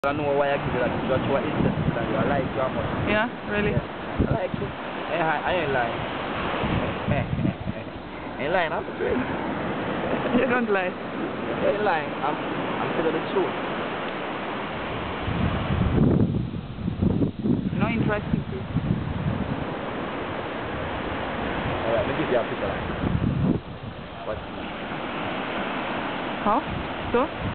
I know why I give you that. That's what it's interested in you. I like you much. Yeah, really? Yeah. I like you. I ain't lying. Ain't lying, I'm straight. You don't lie. I ain't lying. I'm telling the truth. No interesting too. Alright, let me give you a picture like. What? How? So?